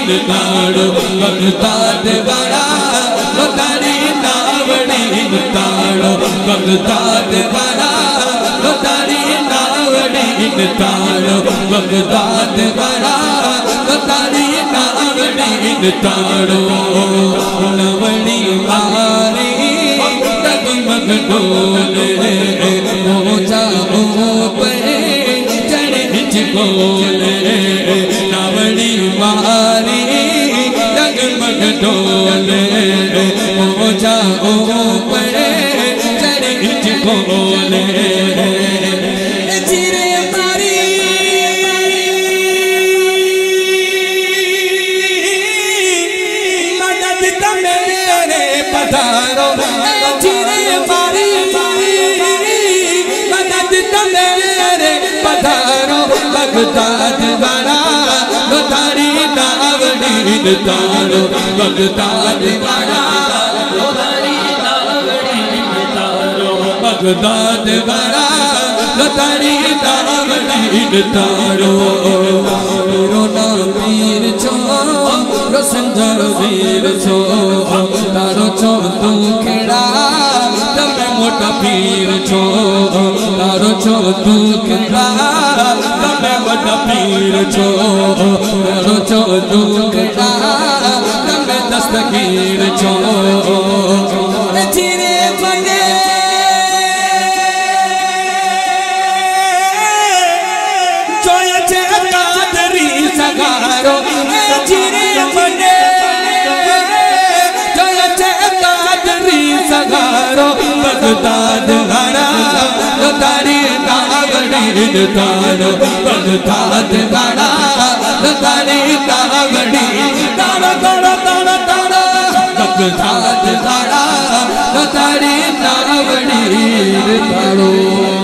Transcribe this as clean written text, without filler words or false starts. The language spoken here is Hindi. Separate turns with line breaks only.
ताड़ो बगदाद वाला तारी नावड़ी ताड़ो बगदाद वाला तारी नावड़ी ताड़ो बगदाद वाला तारी नावड़ी ताड़ो नवड़ी मारी डगमग डोले मोजा ऊपर चढ़ बोले नावड़ी मारी डगमग डोले मोजा ऊपर चढ़ बोले पधारो चिरे मारी मदद मेरे पधारो बगदाद वाला तारी नावड़ी तारो बगदाद वाला तारी नावड़ी तारो बगदाद वाला तारी नावड़ी तारो रोना पीर छो रोशन वीर छो तारो छो तू खेड़ा तमे मोटा पीर छो तारो छो तू खेड़ा तमे मोटा पीर छो तारो छो तू खेड़ा तमे दस्तगीर छो चिरे बने जोया चे कादरी सगारो चिरे बने सगारो बगदाद वाला तारी नावड़ी तारो बगदाद वाला तारी नावड़ी तारो तारो तारो तारो बगदाद वाला तारी नावड़ी तारो।